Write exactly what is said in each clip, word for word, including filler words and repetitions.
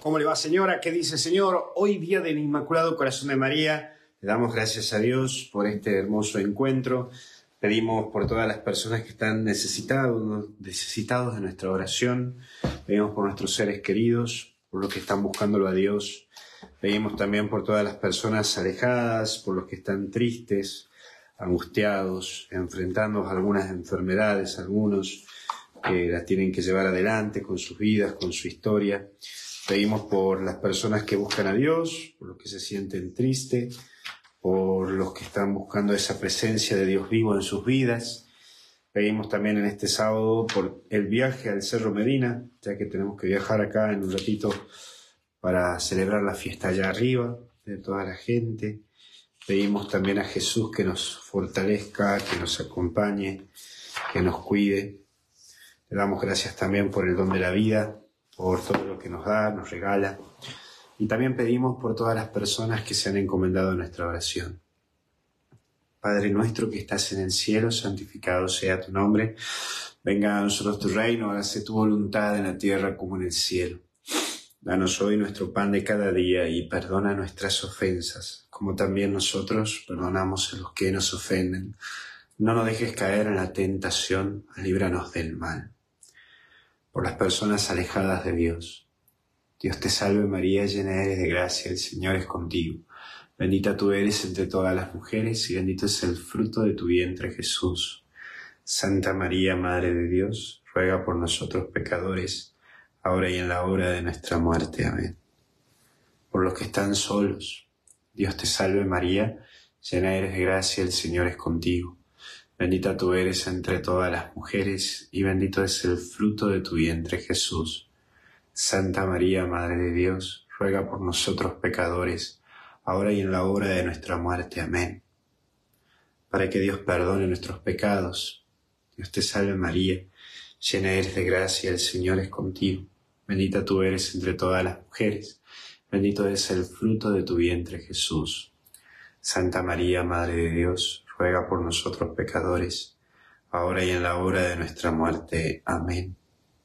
¿Cómo le va, señora? ¿Qué dice, señor? Hoy, día del Inmaculado Corazón de María, le damos gracias a Dios por este hermoso encuentro. Pedimos por todas las personas que están necesitados, necesitados de nuestra oración. Pedimos por nuestros seres queridos, por los que están buscándolo a Dios. Pedimos también por todas las personas alejadas, por los que están tristes, angustiados, enfrentando algunas enfermedades, algunos que las tienen que llevar adelante con sus vidas, con su historia. Pedimos por las personas que buscan a Dios, por los que se sienten tristes, por los que están buscando esa presencia de Dios vivo en sus vidas. Pedimos también en este sábado por el viaje al Cerro Medina, ya que tenemos que viajar acá en un ratito para celebrar la fiesta allá arriba de toda la gente. Pedimos también a Jesús que nos fortalezca, que nos acompañe, que nos cuide. Le damos gracias también por el don de la vida, por todo lo que nos da, nos regala. Y también pedimos por todas las personas que se han encomendado a nuestra oración. Padre nuestro que estás en el cielo, santificado sea tu nombre. Venga a nosotros tu reino, hágase tu voluntad en la tierra como en el cielo. Danos hoy nuestro pan de cada día y perdona nuestras ofensas, como también nosotros perdonamos a los que nos ofenden. No nos dejes caer en la tentación, líbranos del mal. Por las personas alejadas de Dios. Dios te salve María, llena eres de gracia, el Señor es contigo. Bendita tú eres entre todas las mujeres y bendito es el fruto de tu vientre, Jesús. Santa María, Madre de Dios, ruega por nosotros pecadores, ahora y en la hora de nuestra muerte. Amén. Por los que están solos, Dios te salve María, llena eres de gracia, el Señor es contigo. Bendita tú eres entre todas las mujeres y bendito es el fruto de tu vientre, Jesús. Santa María, Madre de Dios, ruega por nosotros pecadores, ahora y en la hora de nuestra muerte. Amén. Para que Dios perdone nuestros pecados. Dios te salve María, llena eres de gracia, el Señor es contigo. Bendita tú eres entre todas las mujeres, bendito es el fruto de tu vientre, Jesús. Santa María, Madre de Dios, ruega por nosotros pecadores, ahora y en la hora de nuestra muerte. Amén.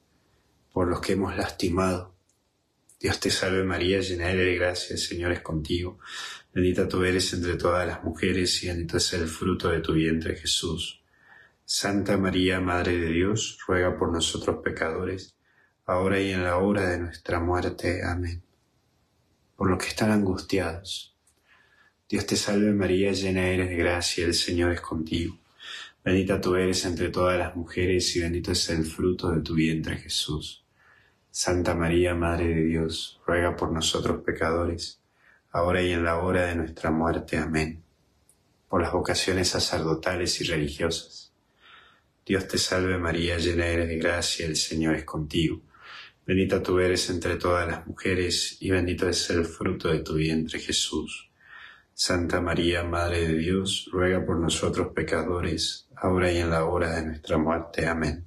Por los que hemos lastimado. Dios te salve María, llena eres de gracia, el Señor es contigo. Bendita tú eres entre todas las mujeres y bendito es el fruto de tu vientre, Jesús. Santa María, Madre de Dios, ruega por nosotros pecadores, ahora y en la hora de nuestra muerte. Amén. Por los que están angustiados. Dios te salve María, llena eres de gracia, el Señor es contigo. Bendita tú eres entre todas las mujeres y bendito es el fruto de tu vientre, Jesús. Santa María, Madre de Dios, ruega por nosotros pecadores, ahora y en la hora de nuestra muerte. Amén. Por las vocaciones sacerdotales y religiosas. Dios te salve María, llena eres de gracia, el Señor es contigo. Bendita tú eres entre todas las mujeres y bendito es el fruto de tu vientre, Jesús. Santa María, Madre de Dios, ruega por nosotros pecadores, ahora y en la hora de nuestra muerte. Amén.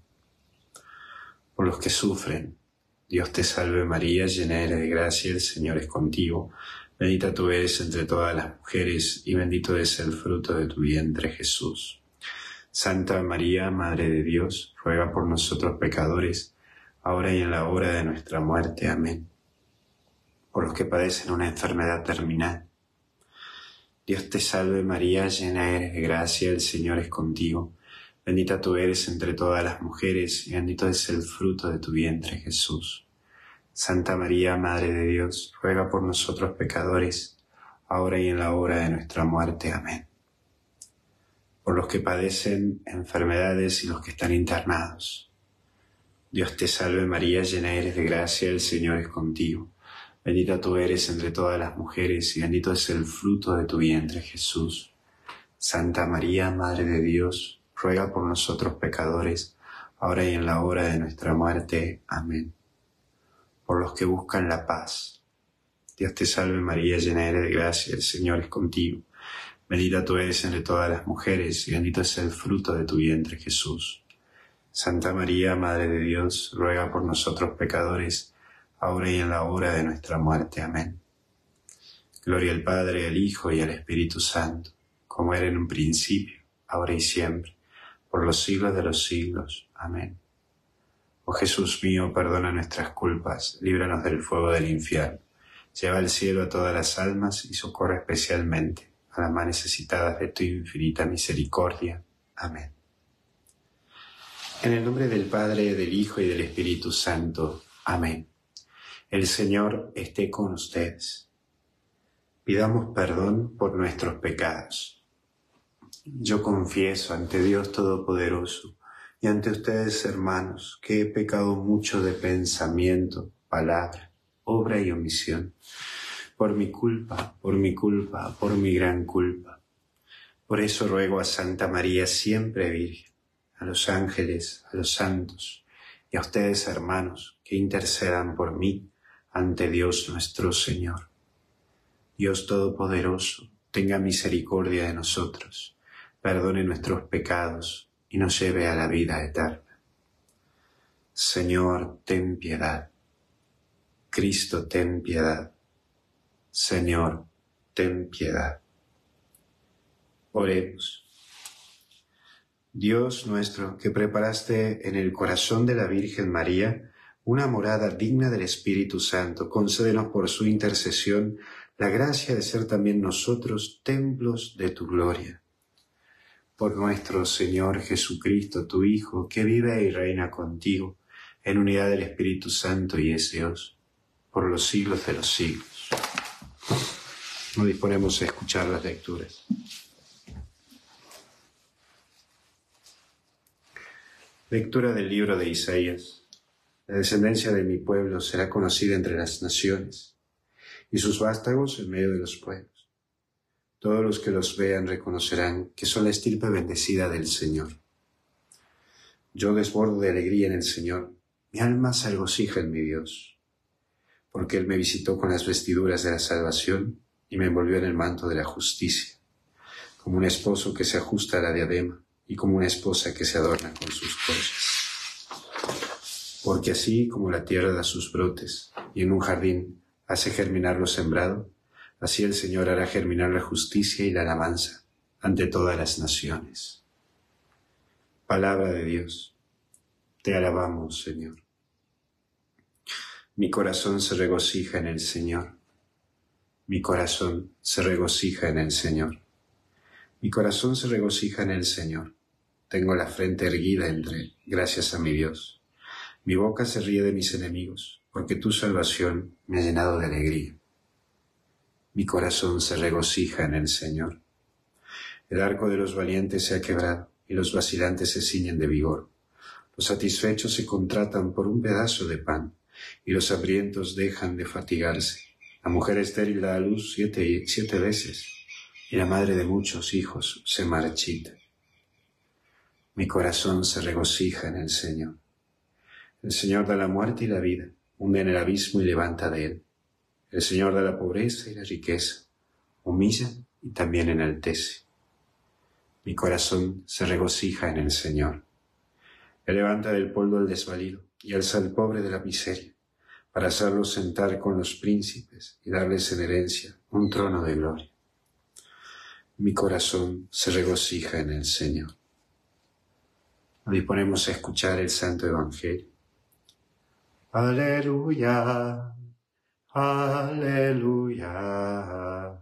Por los que sufren. Dios te salve María, llena eres de gracia, el Señor es contigo. Bendita tú eres entre todas las mujeres y bendito es el fruto de tu vientre, Jesús. Santa María, Madre de Dios, ruega por nosotros pecadores, ahora y en la hora de nuestra muerte. Amén. Por los que padecen una enfermedad terminal. Dios te salve María, llena eres de gracia, el Señor es contigo. Bendita tú eres entre todas las mujeres y bendito es el fruto de tu vientre, Jesús. Santa María, Madre de Dios, ruega por nosotros pecadores, ahora y en la hora de nuestra muerte. Amén. Por los que padecen enfermedades y los que están internados. Dios te salve María, llena eres de gracia, el Señor es contigo. Bendita tú eres entre todas las mujeres y bendito es el fruto de tu vientre, Jesús. Santa María, Madre de Dios, ruega por nosotros pecadores, ahora y en la hora de nuestra muerte. Amén. Por los que buscan la paz. Dios te salve María, llena eres de gracia, el Señor es contigo. Bendita tú eres entre todas las mujeres y bendito es el fruto de tu vientre, Jesús. Santa María, Madre de Dios, ruega por nosotros pecadores, ahora y en la hora de nuestra muerte. Amén. Gloria al Padre, al Hijo y al Espíritu Santo, como era en un principio, ahora y siempre, por los siglos de los siglos. Amén. Oh Jesús mío, perdona nuestras culpas, líbranos del fuego del infierno. Lleva al cielo a todas las almas y socorre especialmente a las más necesitadas de tu infinita misericordia. Amén. En el nombre del Padre, del Hijo y del Espíritu Santo. Amén. El Señor esté con ustedes. Pidamos perdón por nuestros pecados. Yo confieso ante Dios Todopoderoso y ante ustedes, hermanos, que he pecado mucho de pensamiento, palabra, obra y omisión. Por mi culpa, por mi culpa, por mi gran culpa. Por eso ruego a Santa María siempre Virgen, a los ángeles, a los santos y a ustedes, hermanos, que intercedan por mí ante Dios nuestro Señor. Dios Todopoderoso, tenga misericordia de nosotros, perdone nuestros pecados y nos lleve a la vida eterna. Señor, ten piedad. Cristo, ten piedad. Señor, ten piedad. Oremos. Dios nuestro, que preparaste en el corazón de la Virgen María una morada digna del Espíritu Santo, concédenos por su intercesión la gracia de ser también nosotros templos de tu gloria. Por nuestro Señor Jesucristo, tu Hijo, que vive y reina contigo en unidad del Espíritu Santo y es Dios, por los siglos de los siglos. Nos disponemos a escuchar las lecturas. Lectura del libro de Isaías. La descendencia de mi pueblo será conocida entre las naciones, y sus vástagos en medio de los pueblos. Todos los que los vean reconocerán que son la estirpe bendecida del Señor. Yo desbordo de alegría en el Señor, mi alma se regocija en mi Dios, porque Él me visitó con las vestiduras de la salvación y me envolvió en el manto de la justicia, como un esposo que se ajusta a la diadema y como una esposa que se adorna con sus joyas. Porque así como la tierra da sus brotes y en un jardín hace germinar lo sembrado, así el Señor hará germinar la justicia y la alabanza ante todas las naciones. Palabra de Dios. Te alabamos, Señor. Mi corazón se regocija en el Señor. Mi corazón se regocija en el Señor. Mi corazón se regocija en el Señor. Tengo la frente erguida entre gracias a mi Dios. Mi boca se ríe de mis enemigos, porque tu salvación me ha llenado de alegría. Mi corazón se regocija en el Señor. El arco de los valientes se ha quebrado, y los vacilantes se ciñen de vigor. Los satisfechos se contratan por un pedazo de pan, y los hambrientos dejan de fatigarse. La mujer estéril da a luz siete, siete veces, y la madre de muchos hijos se marchita. Mi corazón se regocija en el Señor. El Señor da la muerte y la vida, hunde en el abismo y levanta de él. El Señor da la pobreza y la riqueza, humilla y también enaltece. Mi corazón se regocija en el Señor. Él levanta del polvo al desvalido y alza al pobre de la miseria, para hacerlo sentar con los príncipes y darles en herencia un trono de gloria. Mi corazón se regocija en el Señor. Nos disponemos a escuchar el Santo Evangelio. Aleluya. Aleluya,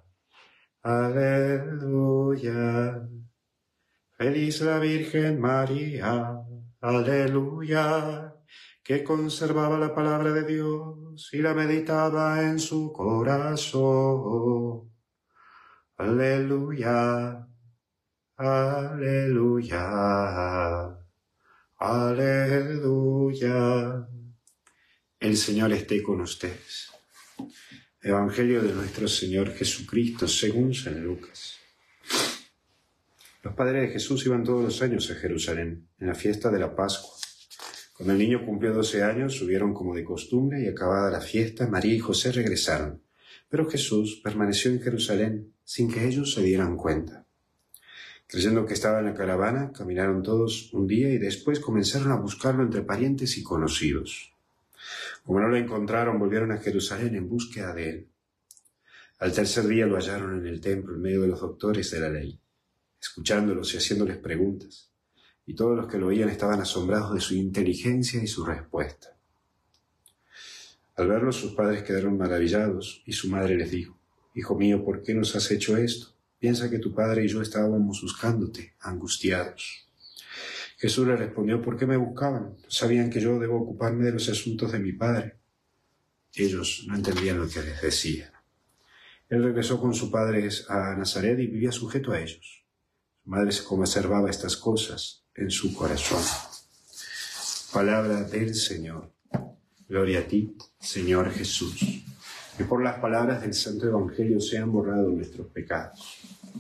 aleluya, feliz la Virgen María, aleluya, que conservaba la palabra de Dios y la meditaba en su corazón. Aleluya, aleluya, aleluya. El Señor esté con ustedes. Evangelio de nuestro Señor Jesucristo según San Lucas. Los padres de Jesús iban todos los años a Jerusalén, en la fiesta de la Pascua. Cuando el niño cumplió doce años, subieron como de costumbre y acabada la fiesta, María y José regresaron. Pero Jesús permaneció en Jerusalén sin que ellos se dieran cuenta. Creyendo que estaba en la caravana, caminaron todos un día y después comenzaron a buscarlo entre parientes y conocidos. Como no lo encontraron, volvieron a Jerusalén en búsqueda de él. Al tercer día lo hallaron en el templo, en medio de los doctores de la ley, escuchándolos y haciéndoles preguntas. y todos los que lo oían estaban asombrados de su inteligencia y su respuesta. Al verlo, sus padres quedaron maravillados, y su madre les dijo: «Hijo mío, ¿por qué nos has hecho esto? Piensa que tu padre y yo estábamos buscándote, angustiados». Jesús le respondió: «¿Por qué me buscaban? Sabían que yo debo ocuparme de los asuntos de mi padre». Ellos no entendían lo que les decía. Él regresó con su padre a Nazaret y vivía sujeto a ellos. Su madre se conservaba estas cosas en su corazón. Palabra del Señor. Gloria a ti, Señor Jesús. Que por las palabras del Santo Evangelio sean borrados nuestros pecados.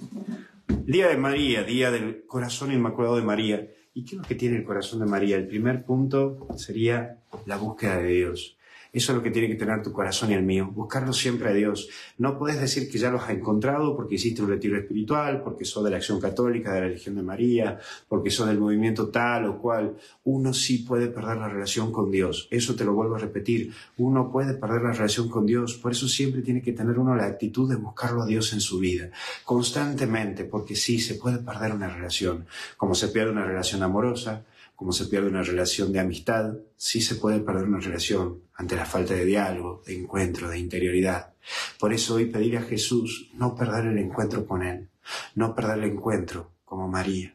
Día de María, día del corazón inmaculado de María. ¿Y qué es lo que tiene el corazón de María? El primer punto sería la búsqueda de Dios. Eso es lo que tiene que tener tu corazón y el mío, buscarlo siempre a Dios. No puedes decir que ya los has encontrado porque hiciste un retiro espiritual, porque sos de la Acción Católica, de la Legión de María, porque sos del movimiento tal o cual. Uno sí puede perder la relación con Dios. Eso te lo vuelvo a repetir. Uno puede perder la relación con Dios. Por eso siempre tiene que tener uno la actitud de buscarlo a Dios en su vida, constantemente, porque sí, se puede perder una relación, como se pierde una relación amorosa, como se pierde una relación de amistad, sí se puede perder una relación ante la falta de diálogo, de encuentro, de interioridad. Por eso hoy pedir a Jesús no perder el encuentro con Él, no perder el encuentro como María.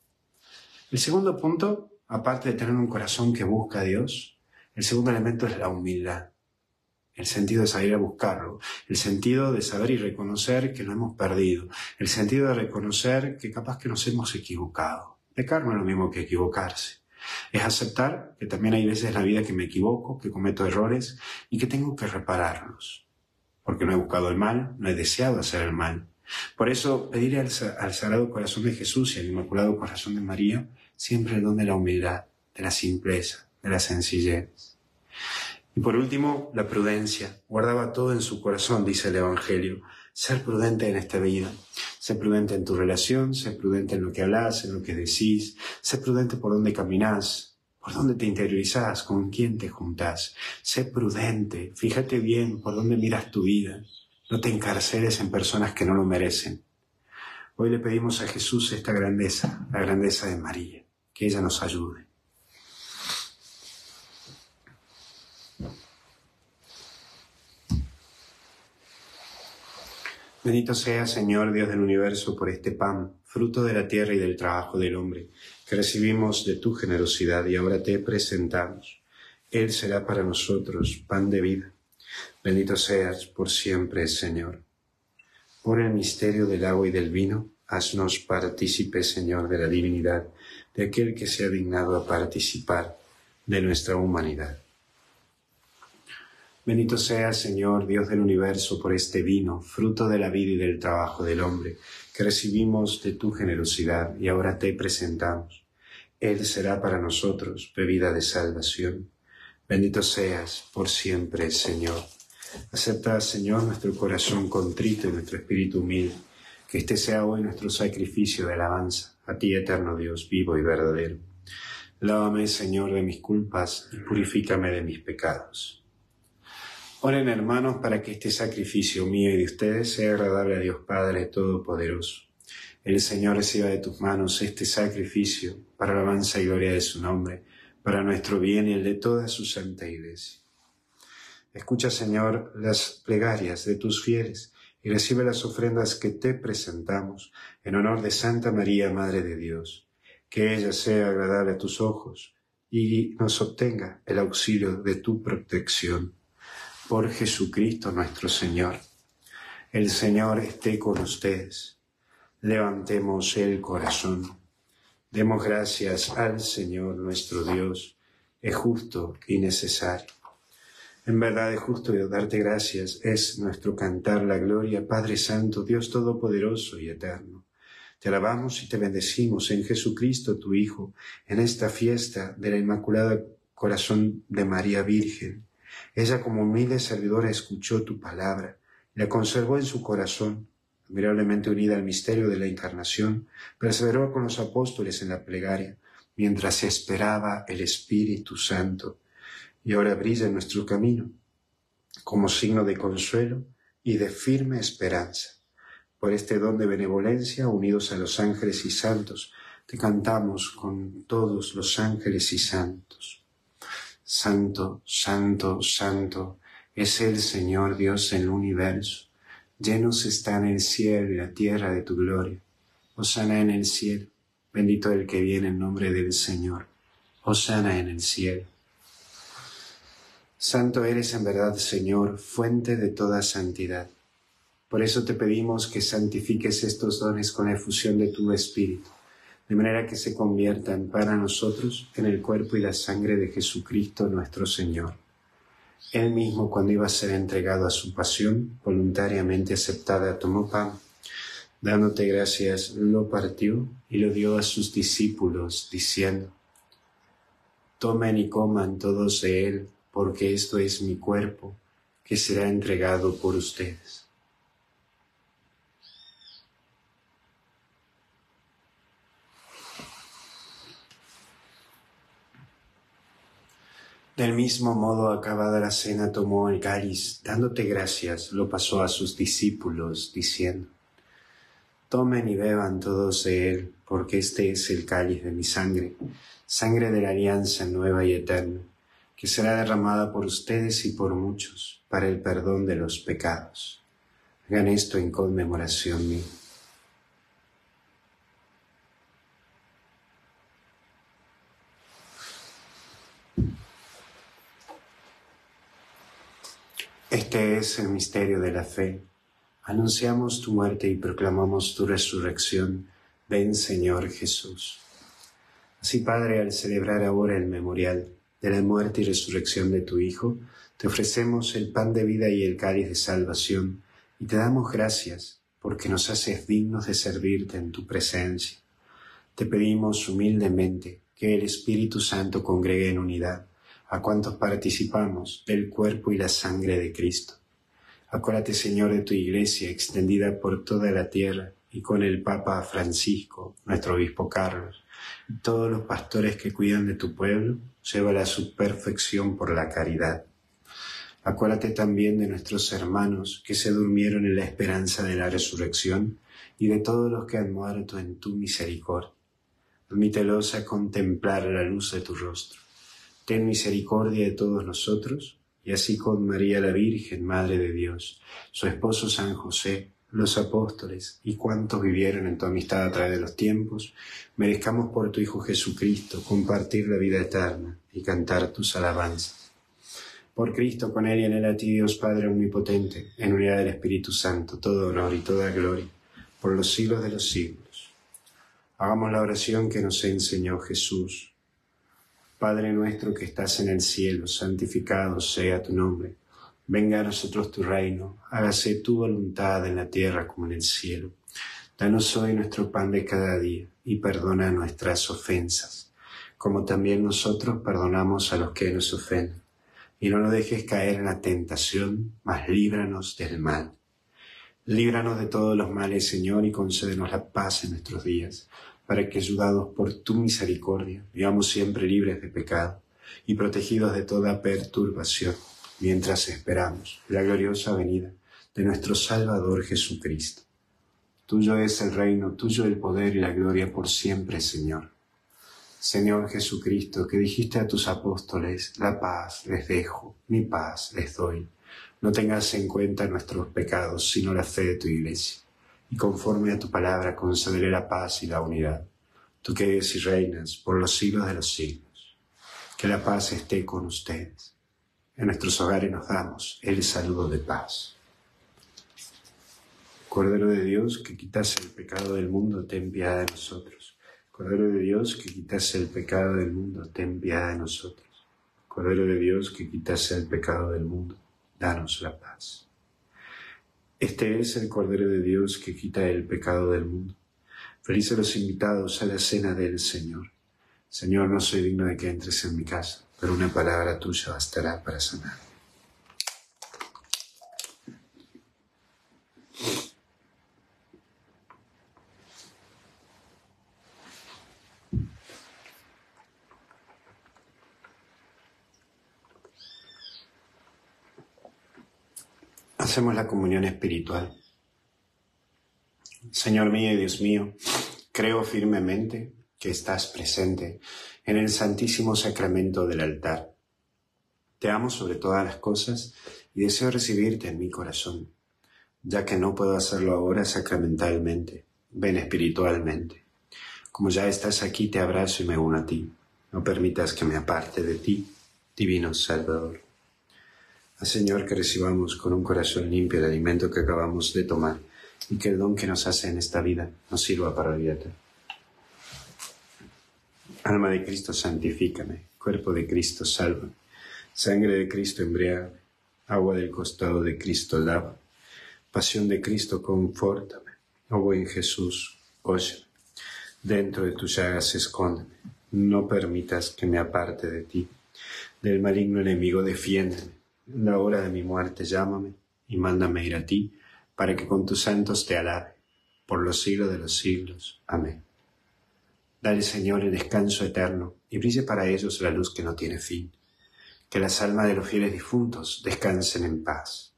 El segundo punto, aparte de tener un corazón que busca a Dios, el segundo elemento es la humildad. El sentido de salir a buscarlo, el sentido de saber y reconocer que lo hemos perdido, el sentido de reconocer que capaz que nos hemos equivocado. Pecar no es lo mismo que equivocarse. Es aceptar que también hay veces en la vida que me equivoco, que cometo errores y que tengo que repararlos. Porque no he buscado el mal, no he deseado hacer el mal. Por eso, pedirle al, al Sagrado Corazón de Jesús y al Inmaculado Corazón de María siempre el don de la humildad, de la simpleza, de la sencillez. Y por último, la prudencia. Guardaba todo en su corazón, dice el Evangelio. Ser prudente en esta vida. Ser prudente en tu relación, ser prudente en lo que hablas, en lo que decís. Ser prudente por dónde caminás, por dónde te interiorizás, con quién te juntás. Ser prudente. Fíjate bien por dónde miras tu vida. No te encarceles en personas que no lo merecen. Hoy le pedimos a Jesús esta grandeza, la grandeza de María. Que ella nos ayude. Bendito sea, Señor, Dios del universo, por este pan, fruto de la tierra y del trabajo del hombre, que recibimos de tu generosidad y ahora te presentamos. Él será para nosotros pan de vida. Bendito seas por siempre, Señor. Por el misterio del agua y del vino, haznos partícipes, Señor, de la divinidad, de aquel que se ha dignado a participar de nuestra humanidad. Bendito sea, Señor, Dios del universo, por este vino, fruto de la vida y del trabajo del hombre, que recibimos de tu generosidad y ahora te presentamos. Él será para nosotros bebida de salvación. Bendito seas por siempre, Señor. Acepta, Señor, nuestro corazón contrito y nuestro espíritu humilde, que este sea hoy nuestro sacrificio de alabanza, a ti, eterno Dios, vivo y verdadero. Lávame, Señor, de mis culpas y purifícame de mis pecados. Oren, hermanos, para que este sacrificio mío y de ustedes sea agradable a Dios Padre Todopoderoso. El Señor reciba de tus manos este sacrificio para alabanza y gloria de su nombre, para nuestro bien y el de toda su santa Iglesia. Escucha, Señor, las plegarias de tus fieles y recibe las ofrendas que te presentamos en honor de Santa María, Madre de Dios. Que ella sea agradable a tus ojos y nos obtenga el auxilio de tu protección. Por Jesucristo nuestro Señor. El Señor esté con ustedes. Levantemos el corazón. Demos gracias al Señor nuestro Dios. Es justo y necesario. En verdad es justo darte gracias. Es nuestro cantar la gloria, Padre Santo, Dios Todopoderoso y Eterno. Te alabamos y te bendecimos en Jesucristo tu Hijo, en esta fiesta de la Inmaculada Corazón de María Virgen. Ella como humilde servidora escuchó tu palabra, la conservó en su corazón, admirablemente unida al misterio de la Encarnación, perseveró con los apóstoles en la plegaria, mientras esperaba el Espíritu Santo, y ahora brilla en nuestro camino, como signo de consuelo y de firme esperanza. Por este don de benevolencia, unidos a los ángeles y santos, te cantamos con todos los ángeles y santos. Santo, santo, santo es el Señor Dios del universo. Llenos están el cielo y la tierra de tu gloria. Hosana en el cielo. Bendito el que viene en nombre del Señor. Hosana en el cielo. Santo eres en verdad, Señor, fuente de toda santidad. Por eso te pedimos que santifiques estos dones con la efusión de tu Espíritu, de manera que se conviertan para nosotros en el cuerpo y la sangre de Jesucristo nuestro Señor. Él mismo, cuando iba a ser entregado a su pasión, voluntariamente aceptada, tomó pan, dándote gracias, lo partió y lo dio a sus discípulos, diciendo: tomen y coman todos de él, porque esto es mi cuerpo, que será entregado por ustedes. Del mismo modo, acabada la cena, tomó el cáliz, dándote gracias, lo pasó a sus discípulos, diciendo: tomen y beban todos de él, porque este es el cáliz de mi sangre, sangre de la alianza nueva y eterna, que será derramada por ustedes y por muchos, para el perdón de los pecados. Hagan esto en conmemoración mía. Este es el misterio de la fe. Anunciamos tu muerte y proclamamos tu resurrección. Ven, Señor Jesús. Así, Padre, al celebrar ahora el memorial de la muerte y resurrección de tu Hijo, te ofrecemos el pan de vida y el cáliz de salvación, y te damos gracias porque nos haces dignos de servirte en tu presencia. Te pedimos humildemente que el Espíritu Santo congregue en unidad a cuantos participamos del cuerpo y la sangre de Cristo. Acuérdate, Señor, de tu Iglesia extendida por toda la tierra y con el Papa Francisco, nuestro obispo Carlos, y todos los pastores que cuidan de tu pueblo, llévala a su perfección por la caridad. Acuérdate también de nuestros hermanos que se durmieron en la esperanza de la resurrección y de todos los que han muerto en tu misericordia. Admítelos a contemplar la luz de tu rostro. Ten misericordia de todos nosotros, y así con María la Virgen, Madre de Dios, su esposo San José, los apóstoles y cuantos vivieron en tu amistad a través de los tiempos, merezcamos por tu Hijo Jesucristo compartir la vida eterna y cantar tus alabanzas. Por Cristo, con Él y en Él a ti, Dios Padre Omnipotente, en unidad del Espíritu Santo, todo honor y toda gloria, por los siglos de los siglos. Hagamos la oración que nos enseñó Jesús. Padre nuestro que estás en el cielo, santificado sea tu nombre. Venga a nosotros tu reino, hágase tu voluntad en la tierra como en el cielo. Danos hoy nuestro pan de cada día y perdona nuestras ofensas, como también nosotros perdonamos a los que nos ofenden. Y no nos dejes caer en la tentación, mas líbranos del mal. Líbranos de todos los males, Señor, y concédenos la paz en nuestros días, para que, ayudados por tu misericordia, vivamos siempre libres de pecado y protegidos de toda perturbación, mientras esperamos la gloriosa venida de nuestro Salvador Jesucristo. Tuyo es el reino, tuyo el poder y la gloria por siempre, Señor. Señor Jesucristo, que dijiste a tus apóstoles: la paz les dejo, mi paz les doy. No tengas en cuenta nuestros pecados, sino la fe de tu Iglesia. Y conforme a tu palabra concederé la paz y la unidad. Tú que vives y reinas por los siglos de los siglos. Que la paz esté con ustedes. En nuestros hogares nos damos el saludo de paz. Cordero de Dios, que quitas el pecado del mundo, ten piedad de nosotros. Cordero de Dios, que quitas el pecado del mundo, ten piedad de nosotros. Cordero de Dios, que quitas el pecado del mundo, danos la paz. Este es el Cordero de Dios que quita el pecado del mundo. Felices los invitados a la cena del Señor. Señor, no soy digno de que entres en mi casa, pero una palabra tuya bastará para sanar. Hacemos la comunión espiritual. Señor mío y Dios mío, creo firmemente que estás presente en el santísimo sacramento del altar. Te amo sobre todas las cosas y deseo recibirte en mi corazón, ya que no puedo hacerlo ahora sacramentalmente. Ven espiritualmente. Como ya estás aquí, te abrazo y me uno a ti. No permitas que me aparte de ti, divino Salvador. Haz, Señor, que recibamos con un corazón limpio el alimento que acabamos de tomar y que el don que nos hace en esta vida nos sirva para la vida eterna. Alma de Cristo, santifícame. Cuerpo de Cristo, sálvame. Sangre de Cristo, embriágame. Agua del costado de Cristo, lávame. Pasión de Cristo, confórtame. Oh buen Jesús, óyeme. Dentro de tus llagas escóndeme. No permitas que me aparte de ti. Del maligno enemigo defiéndeme. En la hora de mi muerte llámame y mándame ir a ti, para que con tus santos te alabe, por los siglos de los siglos. Amén. Dale, Señor, el descanso eterno, y brille para ellos la luz que no tiene fin. Que las almas de los fieles difuntos descansen en paz.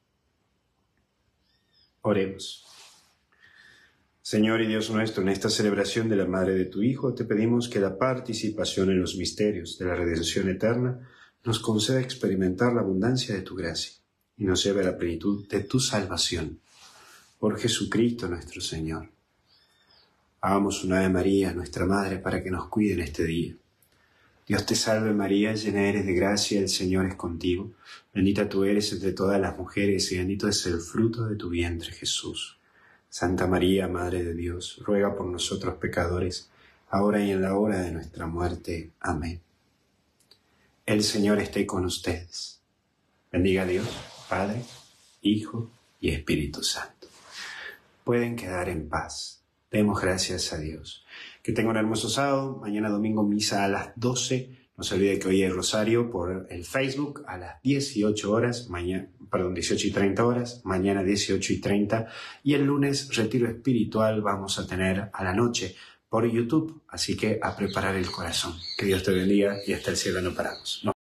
Oremos. Señor y Dios nuestro, en esta celebración de la Madre de tu Hijo, te pedimos que la participación en los misterios de la redención eterna nos conceda experimentar la abundancia de tu gracia y nos lleve a la plenitud de tu salvación. Por Jesucristo nuestro Señor. Hagamos una Ave María, nuestra Madre, para que nos cuide en este día. Dios te salve María, llena eres de gracia, el Señor es contigo. Bendita tú eres entre todas las mujeres y bendito es el fruto de tu vientre, Jesús. Santa María, Madre de Dios, ruega por nosotros pecadores, ahora y en la hora de nuestra muerte. Amén. El Señor esté con ustedes. Bendiga a Dios, Padre, Hijo y Espíritu Santo. Pueden quedar en paz. Demos gracias a Dios. Que tengan un hermoso sábado. Mañana domingo misa a las doce. No se olvide que hoy es Rosario por el Facebook a las dieciocho horas. Mañana, perdón, dieciocho y treinta horas. Mañana dieciocho y treinta. Y el lunes retiro espiritual vamos a tener a la noche por YouTube. Así que a preparar el corazón. Que Dios te bendiga y hasta el cielo no paramos. No.